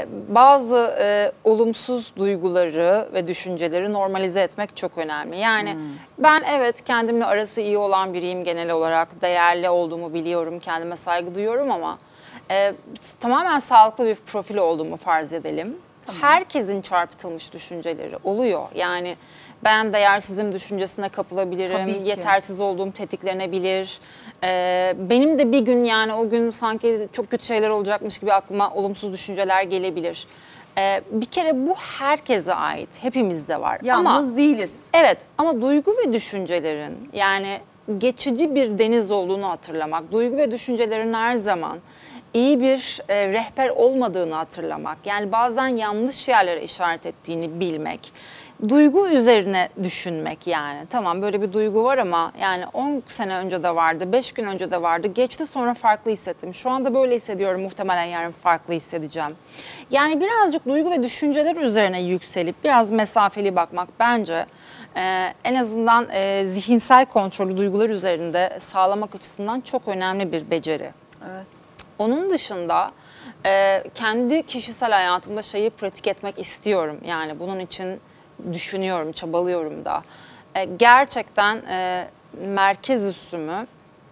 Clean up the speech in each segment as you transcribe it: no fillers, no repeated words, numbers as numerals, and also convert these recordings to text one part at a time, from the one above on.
bazı olumsuz duyguları ve düşünceleri normalize etmek çok önemli. Yani ben evet kendimle arası iyi olan biriyim genel olarak. Değerli olduğumu biliyorum, kendime saygı duyuyorum ama tamamen sağlıklı bir profil olduğumu farz edelim. Tamam. Herkesin çarpıtılmış düşünceleri oluyor. Yani ben değersizim düşüncesine kapılabilirim, yetersiz olduğum tetiklenebilir. Benim de bir gün yani o gün sanki çok kötü şeyler olacakmış gibi aklıma olumsuz düşünceler gelebilir. Bir kere bu herkese ait, hepimizde var. Yalnız değiliz. Evet ama duygu ve düşüncelerin yani geçici bir deniz olduğunu hatırlamak, duygu ve düşüncelerin her zaman iyi bir rehber olmadığını hatırlamak, yani bazen yanlış yerlere işaret ettiğini bilmek, duygu üzerine düşünmek yani. Tamam böyle bir duygu var ama yani 10 sene önce de vardı, 5 gün önce de vardı, geçti sonra farklı hissettim. Şu anda böyle hissediyorum, muhtemelen yarın farklı hissedeceğim. Yani birazcık duygu ve düşünceler üzerine yükselip biraz mesafeli bakmak bence en azından zihinsel kontrolü duygular üzerinde sağlamak açısından çok önemli bir beceri. Evet. Onun dışında kendi kişisel hayatımda şeyi pratik etmek istiyorum. Yani bunun için düşünüyorum, çabalıyorum da. Gerçekten merkez üssümü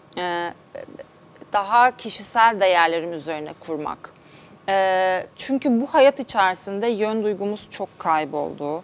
daha kişisel değerlerim üzerine kurmak. Çünkü bu hayat içerisinde yön duygumuz çok kayboldu.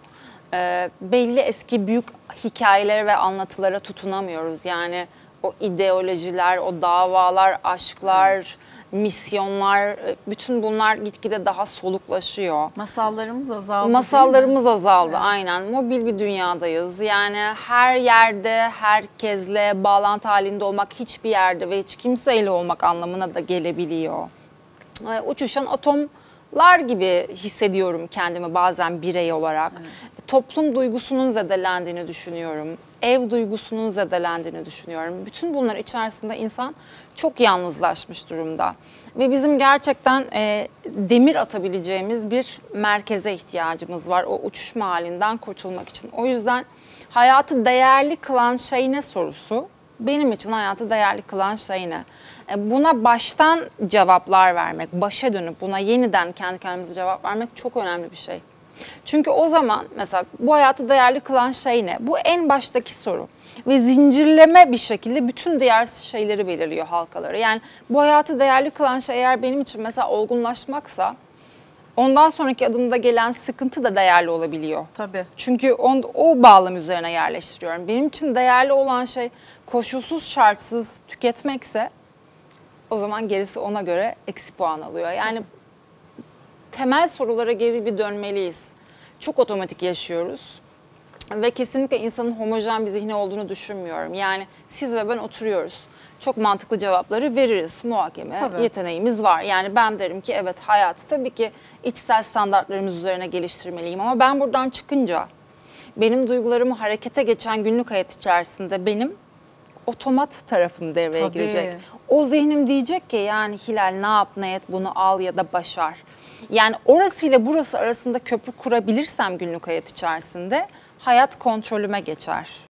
Belli eski büyük hikayelere ve anlatılara tutunamıyoruz. Yani o ideolojiler, o davalar, aşklar, misyonlar, bütün bunlar gitgide daha soluklaşıyor. Masallarımız azaldı. Masallarımız azaldı, evet. Aynen. Mobil bir dünyadayız. Yani her yerde, herkesle bağlantı halinde olmak, hiçbir yerde ve hiç kimseyle olmak anlamına da gelebiliyor. Uçuşan atomlar gibi hissediyorum kendimi bazen birey olarak. Evet. Toplum duygusunun zedelendiğini düşünüyorum. Ev duygusunun zedelendiğini düşünüyorum. Bütün bunlar içerisinde insan çok yalnızlaşmış durumda. Ve bizim gerçekten demir atabileceğimiz bir merkeze ihtiyacımız var. O uçuşma halinden kurtulmak için. O yüzden hayatı değerli kılan şey ne sorusu? Benim için hayatı değerli kılan şey ne? Buna baştan cevaplar vermek, başa dönüp buna yeniden kendi kendimize cevap vermek çok önemli bir şey. Çünkü o zaman mesela bu hayatı değerli kılan şey ne? Bu en baştaki soru. Ve zincirleme bir şekilde bütün diğer şeyleri belirliyor, halkaları. Yani bu hayatı değerli kılan şey eğer benim için mesela olgunlaşmaksa ondan sonraki adımda gelen sıkıntı da değerli olabiliyor. Tabii. Çünkü o bağlam üzerine yerleştiriyorum. Benim için değerli olan şey koşulsuz şartsız tüketmekse o zaman gerisi ona göre eksi puan alıyor. Yani temel sorulara geri bir dönmeliyiz. Çok otomatik yaşıyoruz. Ve kesinlikle insanın homojen bir zihni olduğunu düşünmüyorum. Yani siz ve ben oturuyoruz. Çok mantıklı cevapları veririz. Muhakeme yeteneğimiz var. Yani ben derim ki evet hayatı tabii ki içsel standartlarımız üzerine geliştirmeliyim. Ama ben buradan çıkınca benim duygularımı harekete geçen günlük hayat içerisinde benim otomat tarafım devreye girecek. O zihnim diyecek ki yani Hilal ne yap ne et bunu al ya da başar. Yani orasıyla burası arasında köprü kurabilirsem günlük hayat içerisinde hayat kontrolüme geçer.